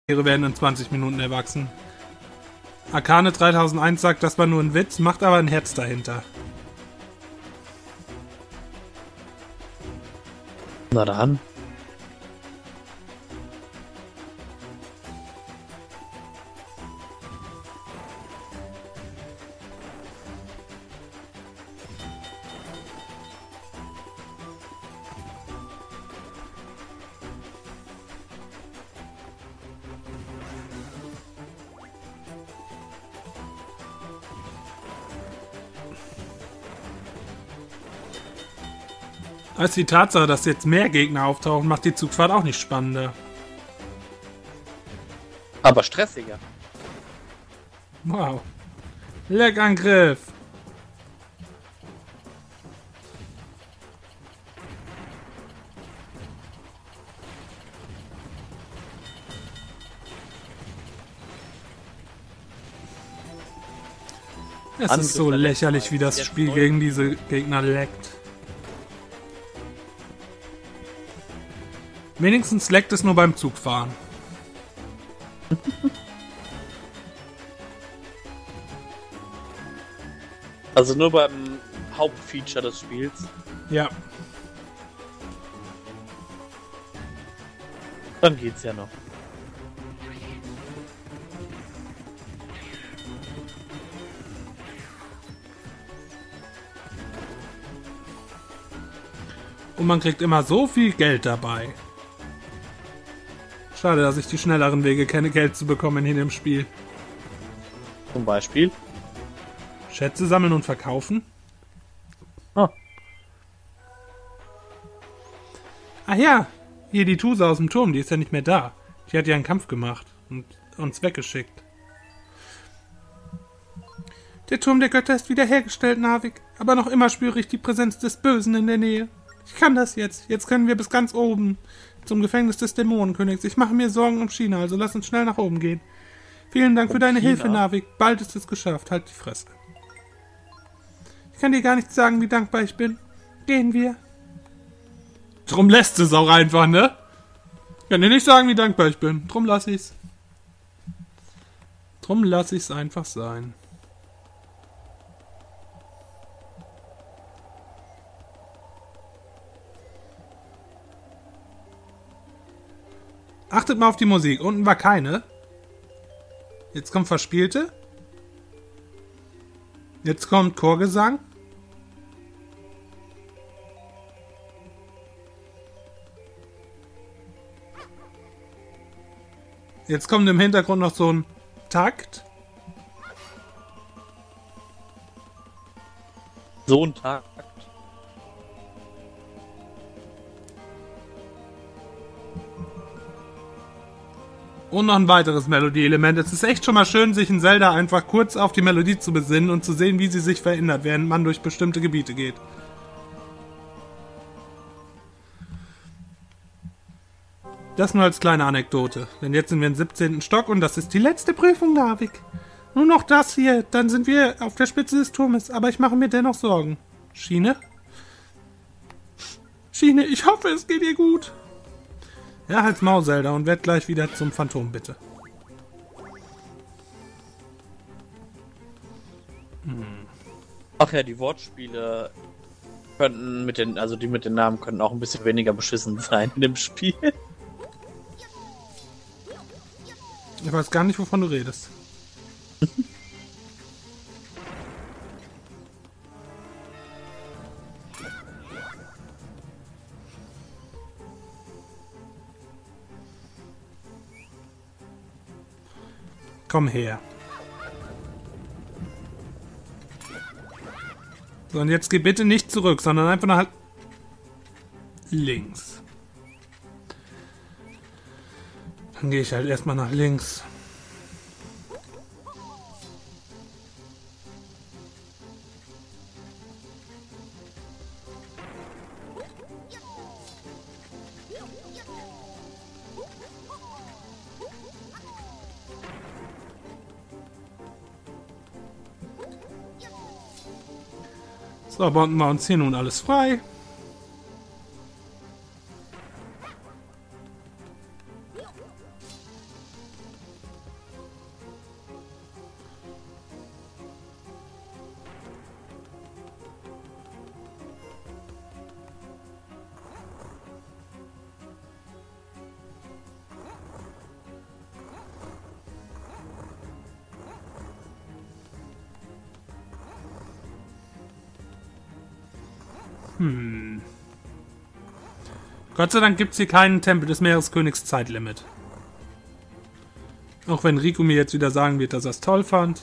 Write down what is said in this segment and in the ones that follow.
werden in 20 Minuten erwachsen. Arcane 3001 sagt, das war nur ein Witz, macht aber ein Herz dahinter. Na dann. Als die Tatsache, dass jetzt mehr Gegner auftauchen, macht die Zugfahrt auch nicht spannender. Aber stressiger. Wow. Leckangriff. Es ist so lächerlich, wie das Spiel gegen diese Gegner leckt. Wenigstens leckt es nur beim Zugfahren. Also nur beim Hauptfeature des Spiels. Ja. Dann geht's ja noch. Und man kriegt immer so viel Geld dabei. Schade, dass ich die schnelleren Wege kenne, Geld zu bekommen in dem Spiel. Zum Beispiel? Schätze sammeln und verkaufen? Ah. Ach ja, hier die Tuse aus dem Turm, die ist ja nicht mehr da. Die hat ja einen Kampf gemacht und uns weggeschickt. Der Turm der Götter ist wiederhergestellt, Narvik. Aber noch immer spüre ich die Präsenz des Bösen in der Nähe. Ich kann das jetzt. Jetzt können wir bis ganz oben. Zum Gefängnis des Dämonenkönigs. Ich mache mir Sorgen um China, also lass uns schnell nach oben gehen. Vielen Dank für deine Hilfe, Narvik. Bald ist es geschafft. Halt die Fresse. Ich kann dir gar nicht sagen, wie dankbar ich bin. Gehen wir. Drum lässt es auch einfach, ne? Ich kann dir nicht sagen, wie dankbar ich bin. Drum lass ich's. Drum lass ich's einfach sein. Achtet mal auf die Musik. Unten war keine. Jetzt kommt Verspielte. Jetzt kommt Chorgesang. Jetzt kommt im Hintergrund noch so ein Takt. So ein Takt. Und noch ein weiteres Melodieelement. Es ist echt schon mal schön, sich in Zelda einfach kurz auf die Melodie zu besinnen und zu sehen, wie sie sich verändert, während man durch bestimmte Gebiete geht. Das nur als kleine Anekdote. Denn jetzt sind wir im 17. Stock und das ist die letzte Prüfung, Narvik. Nur noch das hier, dann sind wir auf der Spitze des Turmes. Aber ich mache mir dennoch Sorgen. Schiene? Schiene, ich hoffe, es geht ihr gut. Ja, halt's Maul, Zelda, und werd gleich wieder zum Phantom, bitte. Ach ja, die Wortspiele könnten mit den, also die mit den Namen könnten auch ein bisschen weniger beschissen sein in dem Spiel. Ich weiß gar nicht, wovon du redest. Komm her. So, und jetzt geh bitte nicht zurück, sondern einfach nach links. Dann gehe ich halt erstmal nach links. So, bauen wir uns hier nun alles frei. Gott sei Dank gibt es hier keinen Tempel des Meereskönigs Zeitlimit. Auch wenn Riku mir jetzt wieder sagen wird, dass er es toll fand.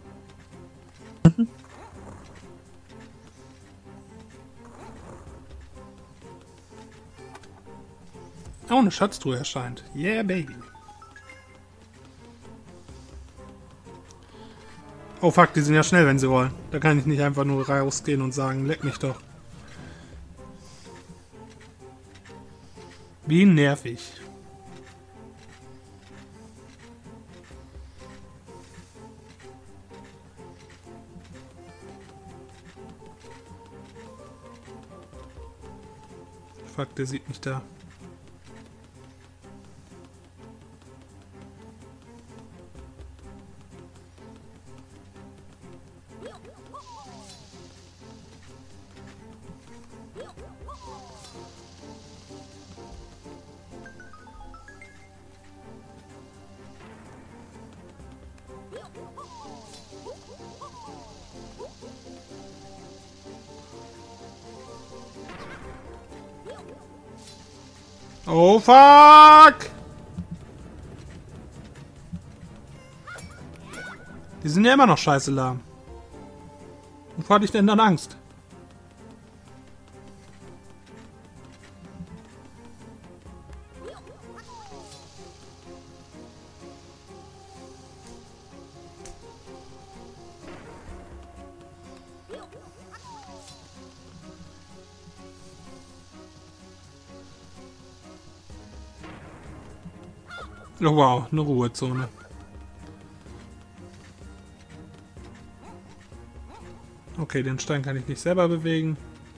Oh, eine Schatztruhe erscheint. Yeah, baby. Oh fuck, die sind ja schnell, wenn sie wollen. Da kann ich nicht einfach nur rausgehen und sagen, leck mich doch. Wie nervig. Fuck, der sieht mich da. Oh fuck! Die sind ja immer noch scheiße lahm. Wovor hatte ich denn dann Angst? Oh wow, eine Ruhezone. Okay, den Stein kann ich nicht selber bewegen.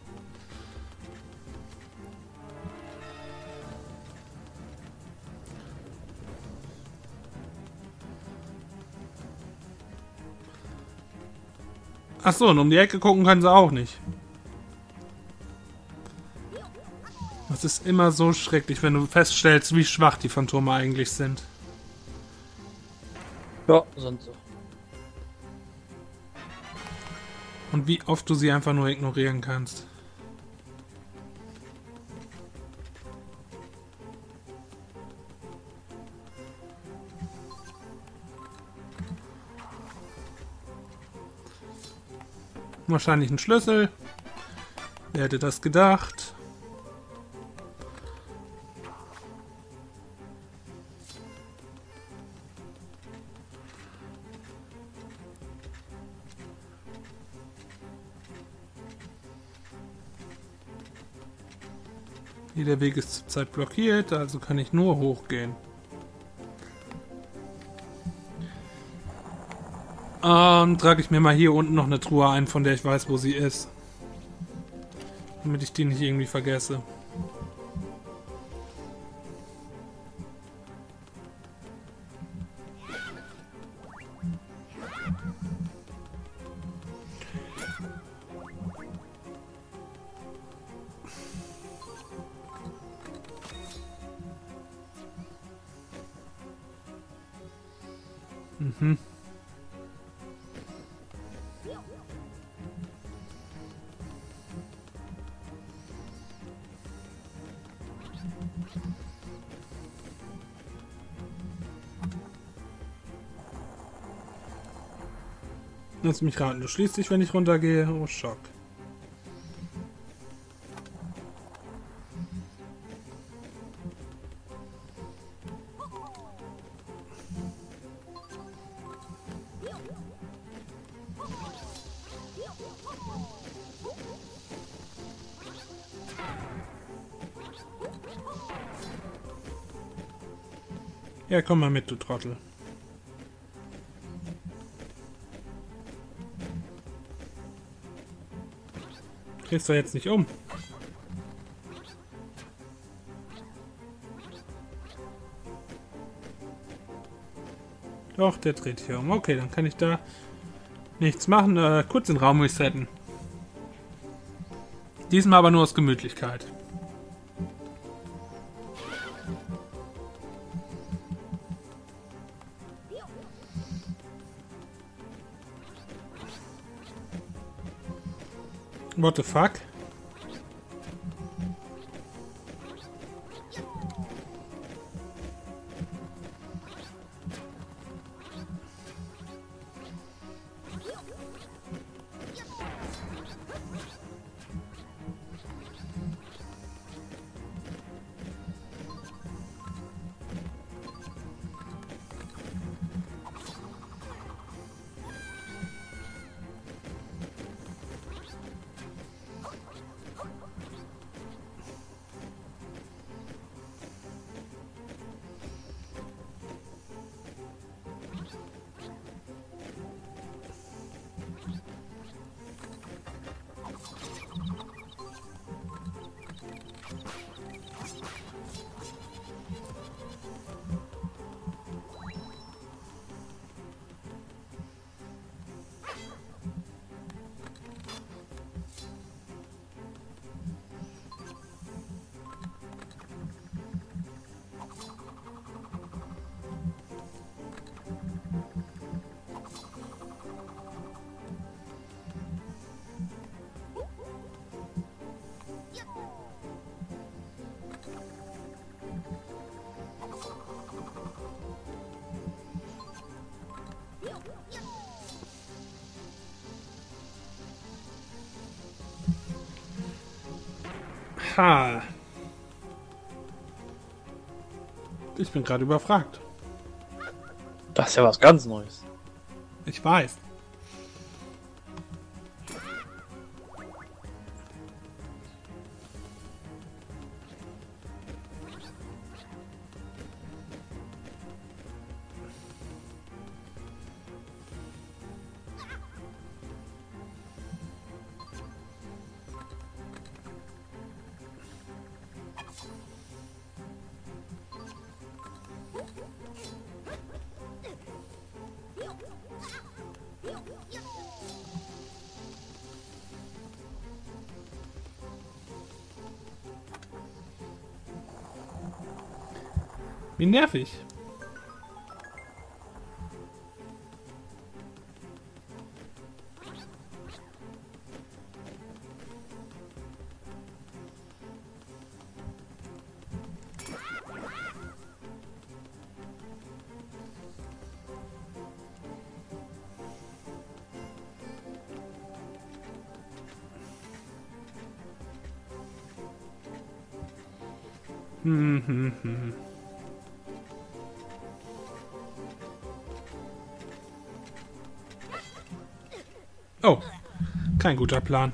Achso, und um die Ecke gucken können sie auch nicht. Das ist immer so schrecklich, wenn du feststellst, wie schwach die Phantome eigentlich sind. Ja, sind so. Und wie oft du sie einfach nur ignorieren kannst. Wahrscheinlich ein Schlüssel. Wer hätte das gedacht? Der Weg ist zurzeit blockiert, also kann ich nur hochgehen. Trage ich mir mal hier unten noch eine Truhe ein, von der ich weiß, wo sie ist. Damit ich die nicht irgendwie vergesse. Mhm. Lass mich raten, du schließt dich, wenn ich runtergehe. Oh, Schock. Ja, komm mal mit, du Trottel. Kriegst du jetzt nicht um. Doch, der dreht hier um. Okay, dann kann ich da nichts machen. Kurz den Raum resetten. Diesmal aber nur aus Gemütlichkeit. What the fuck? Ha. Ich bin gerade überfragt. Das ist ja was ganz Neues. Ich weiß. Wie nervig. Hm. Oh, kein guter Plan.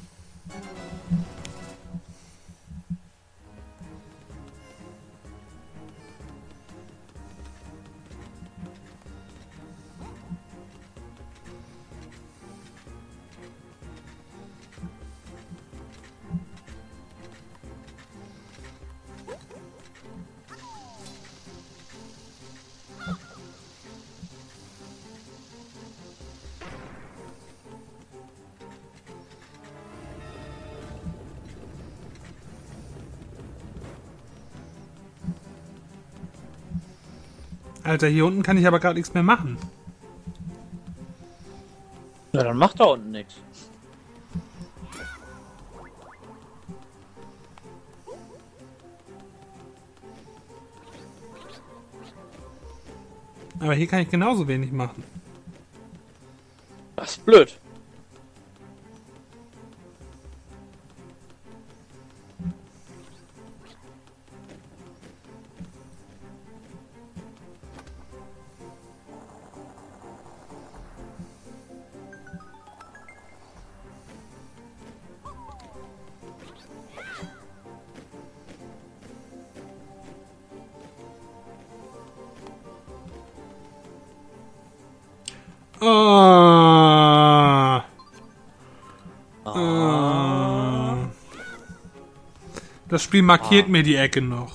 Alter, hier unten kann ich aber gerade nichts mehr machen. Ja, dann macht da unten nichts. Aber hier kann ich genauso wenig machen. Das ist blöd. Oh. Das Spiel markiert mir die Ecke noch.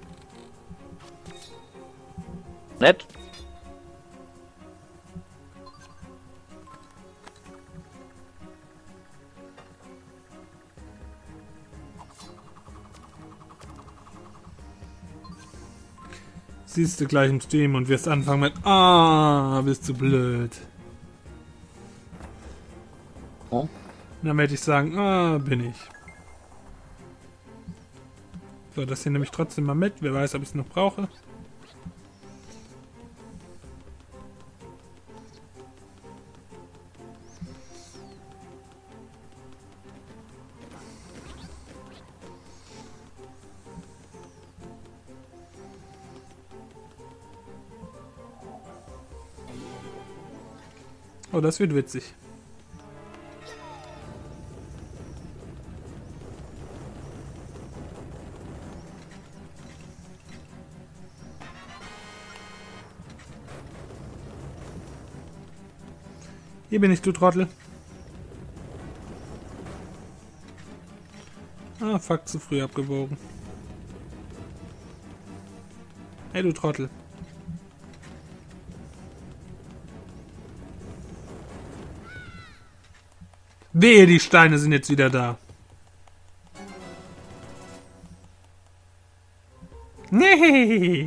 Nett. Siehst du gleich im Stream und wirst anfangen mit bist du blöd. Oh. Dann werde ich sagen, bin ich. So, das hier nehme ich trotzdem mal mit. Wer weiß, ob ich es noch brauche. Oh, das wird witzig. Hier bin ich, du Trottel. Ah, fuck, zu früh abgewogen. Hey, du Trottel. Wehe, die Steine sind jetzt wieder da. Nee.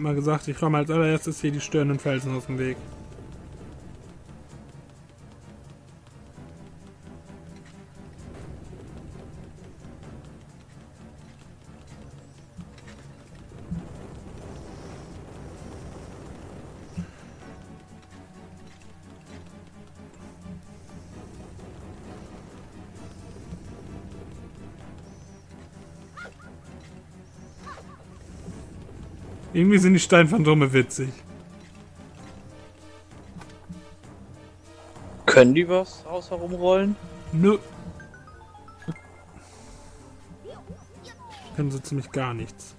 mal gesagt, ich räume als allererstes hier die störenden Felsen aus dem Weg. Irgendwie sind die Steinphantome witzig. Können die was außer rumrollen? Nö. Können sie ziemlich gar nichts.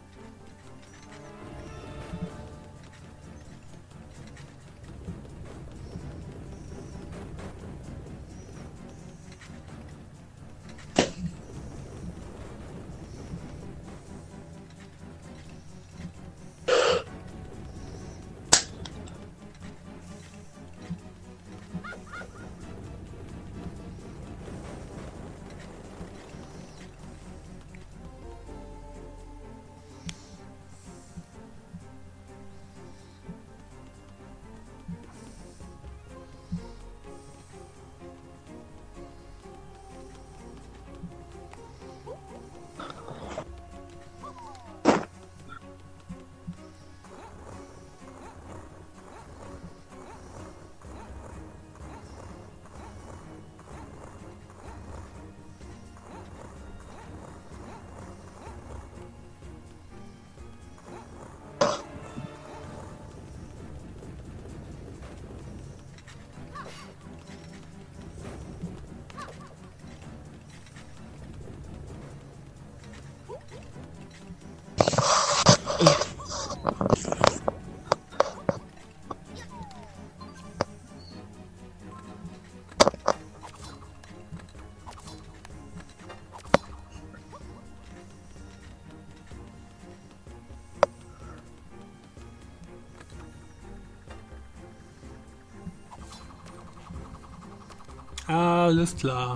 Alles klar.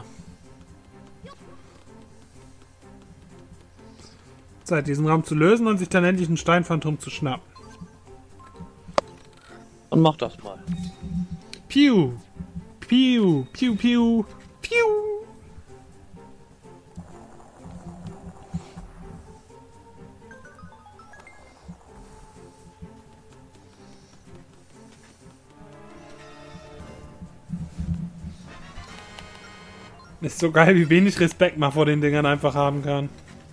Zeit, diesen Raum zu lösen und sich dann endlich einen Steinphantom zu schnappen. Und mach das mal. Piu! Piu! Piu! Piu! Piu! Ist so geil, wie wenig Respekt man vor den Dingern einfach haben kann.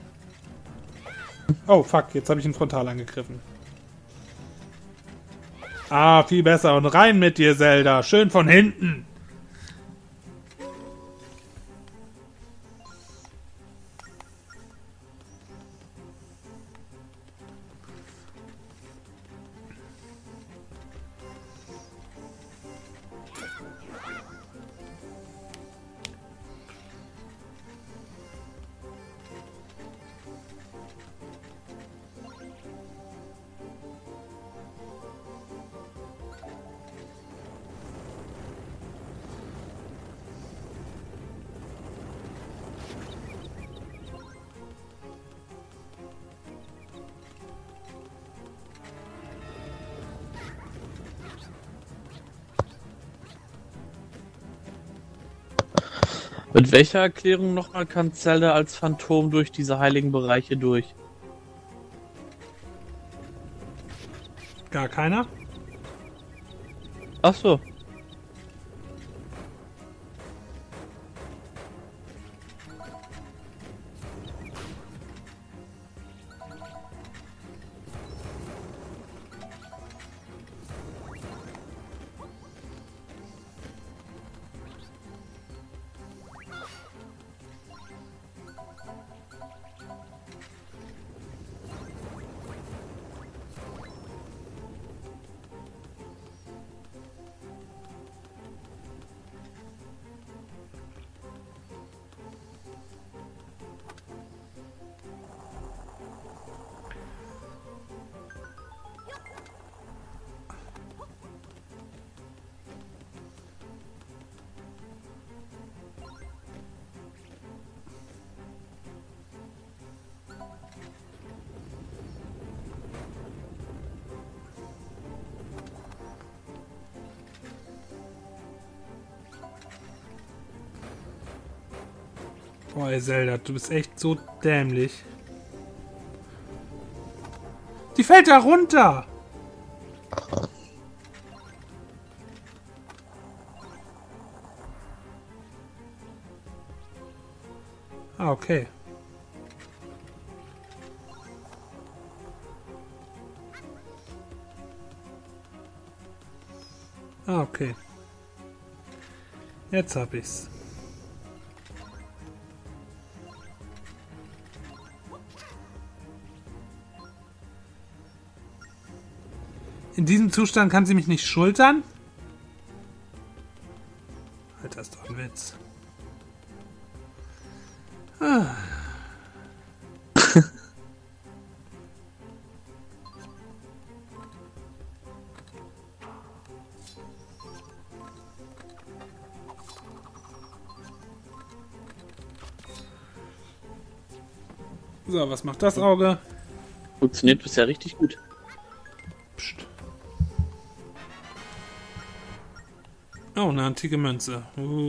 Oh, fuck, jetzt habe ich ihn frontal angegriffen. Ah, viel besser. Und rein mit dir, Zelda. Schön von hinten. Mit welcher Erklärung nochmal kann Zelda als Phantom durch diese heiligen Bereiche durch? Gar keiner? Ach so. Boah, ey, Zelda, du bist echt so dämlich. Die fällt da runter! Ah, okay. Ah, okay. Jetzt hab ich's. In diesem Zustand kann sie mich nicht schultern? Alter, ist doch ein Witz. Ah. So, was macht das Auge? Funktioniert bisher richtig gut. Psst. Oh, eine antike Münze.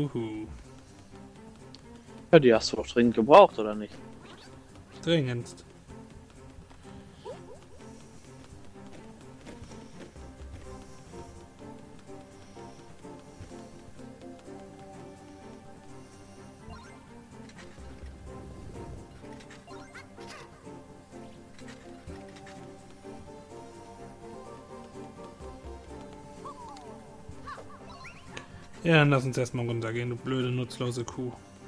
Ja, die hast du doch dringend gebraucht, oder nicht? Dringendst. Ja, dann lass uns erstmal runtergehen, du blöde, nutzlose Kuh.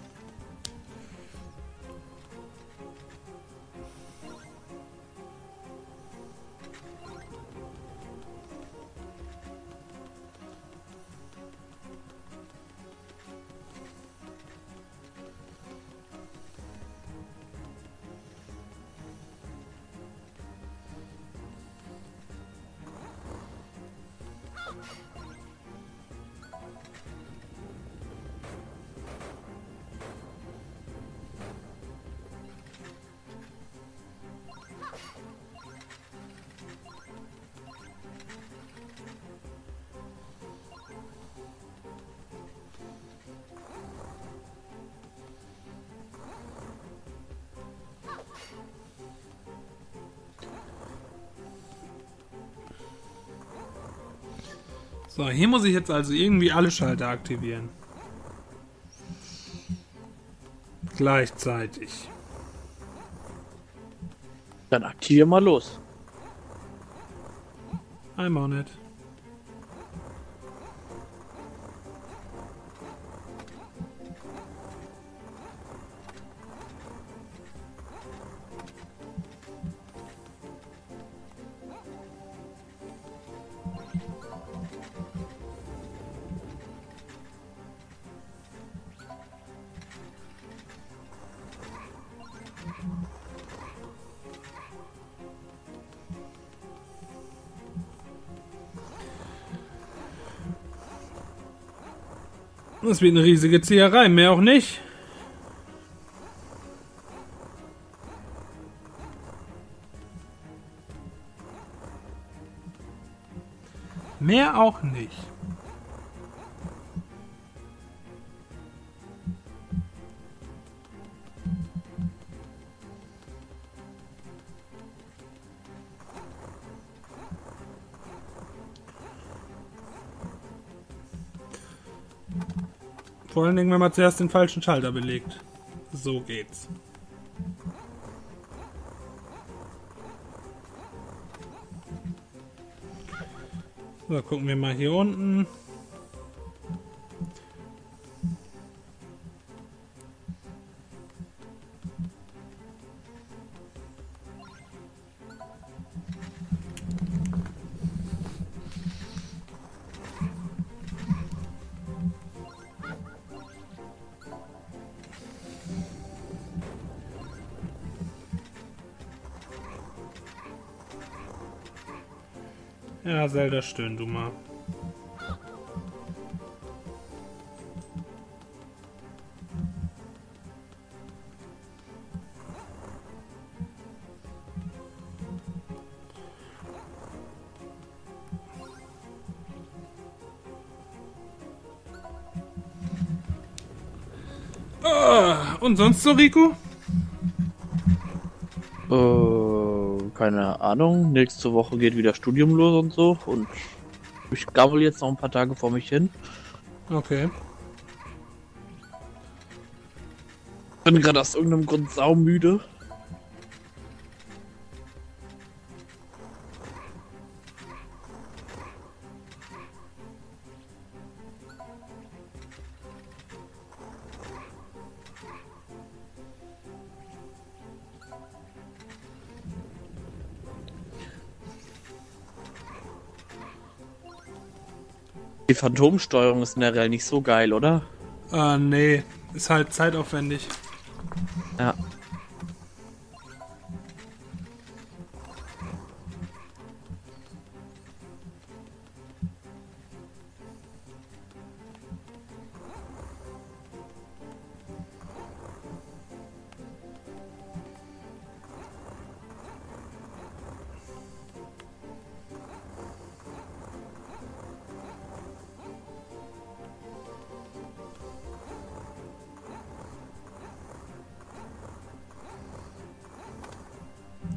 So, hier muss ich jetzt also irgendwie alle Schalter aktivieren. Gleichzeitig. Dann aktivier mal los. I'm on it. Das wird eine riesige Zieherei, mehr auch nicht. Mehr auch nicht. Vor allen Dingen, wenn man zuerst den falschen Schalter belegt. So geht's. So, gucken wir mal hier unten. Ja, Zelda, stöhn du mal. Und sonst so, Rico? Keine Ahnung. Nächste Woche geht wieder Studium los und so. Und ich gammel jetzt noch ein paar Tage vor mich hin. Okay. Bin gerade aus irgendeinem Grund saumüde. Die Phantomsteuerung ist in der Real nicht so geil, oder? Nee. Ist halt zeitaufwendig. Ja.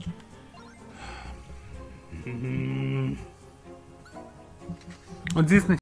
Und sie ist nicht